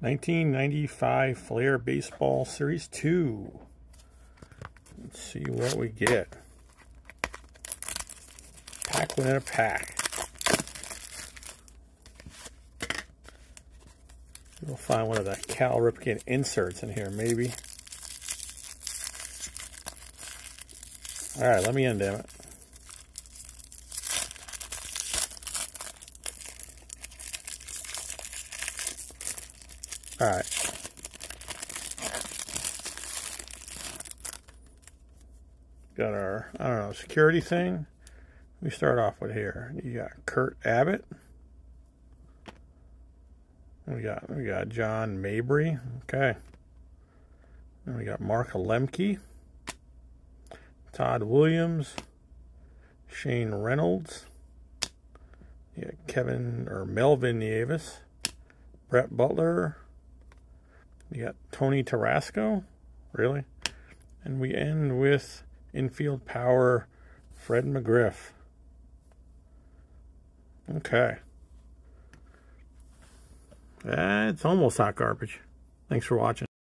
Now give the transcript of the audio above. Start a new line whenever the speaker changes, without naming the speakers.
1995 Flair Baseball Series 2. Let's see what we get. Pack within a pack. We'll find one of the Cal Ripken inserts in here, maybe. Alright, let me in, damn it. Alright. Got our, I don't know, security thing. We start off with here. You got Kurt Abbott. We got John Mabry. Okay. Then we got Mark Lemke. Todd Williams. Shane Reynolds. You got Melvin Nieves. Brett Butler. You got Tony Tarasco. Really? And we end with infield power Fred McGriff. Okay. It's almost hot garbage. Thanks for watching.